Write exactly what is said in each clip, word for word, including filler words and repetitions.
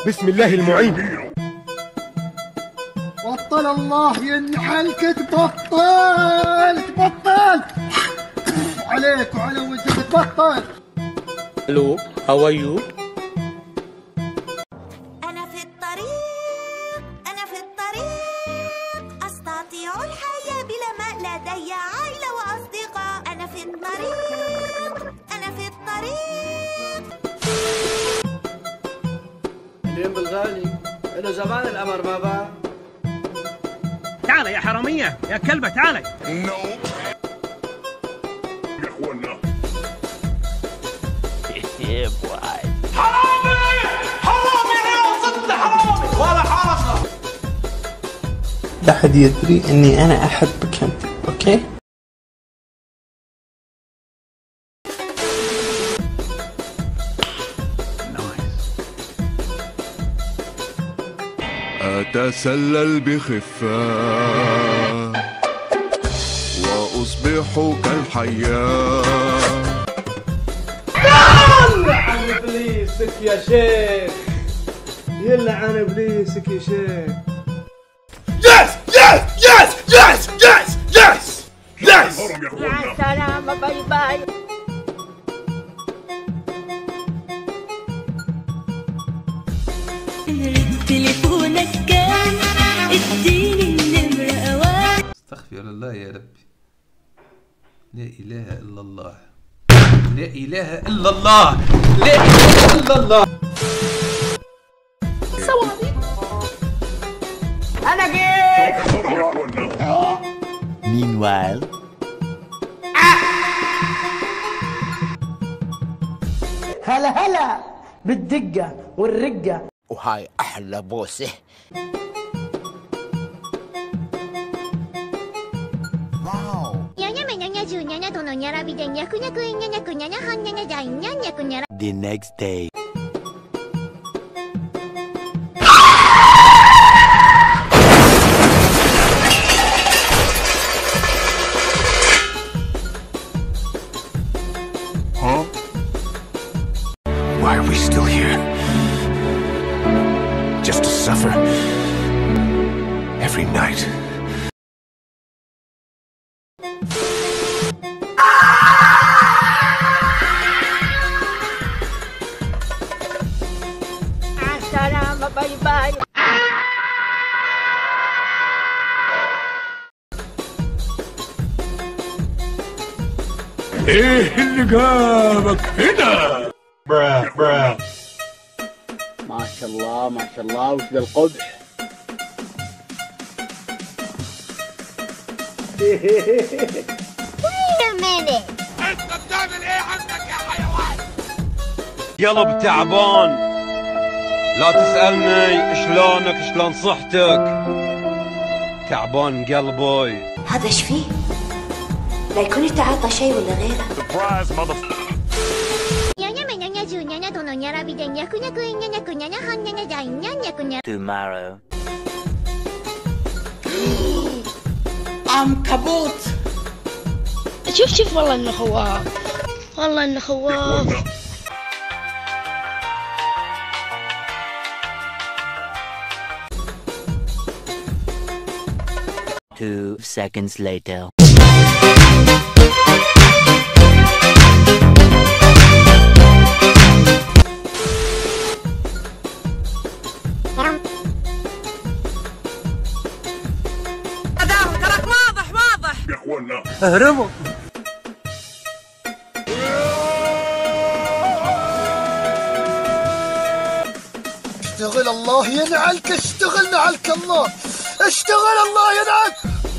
بسم الله المعين. بطل الله ينحلك، تبطل تبطل عليك وعلى وجهك، تبطل. الو هاو ار يو؟ أنا في الطريق، أنا في الطريق، أستطيع الحياة بلا ما لدي عائلة وأصدقاء. أنا في الطريق، أنا في الطريق. اليوم بالغالي إنه زمان الأمر ما باع. تعال يا حرامية يا كلبة تعال. حرامي حرامي انا صدق حرامي ولا حرصه. لا أحد يدري أني أنا أحبك أنت، أوكي؟ أتسلل بخفة وأصبح كالحياة. يلعن ابليسك يا شيخ، يلعن ابليسك يا شيخ. يس يس يس يس يس يس يس. مع السلامة، باي باي. تليفونك كان اديني النمرة أوان. استغفر الله يا ربي، لا إله إلا الله، لا إله إلا الله، لا إله إلا الله. صوابي أنا جيت. Meanwhile هلا هلا بالدقة والرقة، وهاي أحلى بوسة. The next day. Huh? Why are we still here? Just to suffer every night. مع السلامة، باي باي. ايه اللي جابك هنا؟ برا برا. ما شاء الله ما شاء الله، وش ذا القبح. Wait a minute. انت بتعمل ايه عندك يا حيوان؟ قلب تعبان، لا تسألني شلونك شلون صحتك، تعبان قلبي. هذا ايش فيه؟ لا يكون يتعاطى شيء ولا غيره. Tomorrow. عنكبوت. شوف شوف والله انه خواف، والله انه خواف. Two seconds later. تراك واضح واضح. يا اخوانا اهربوا. اشتغل الله ينعلك، اشتغل نعلك الله، اشتغل الله ينعلك.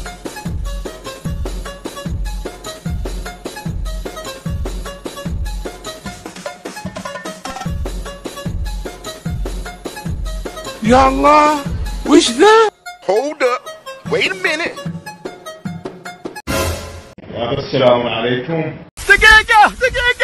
يا الله وش ذا؟ Hold up wait a minute. السلام عليكم. دقيقة دقيقة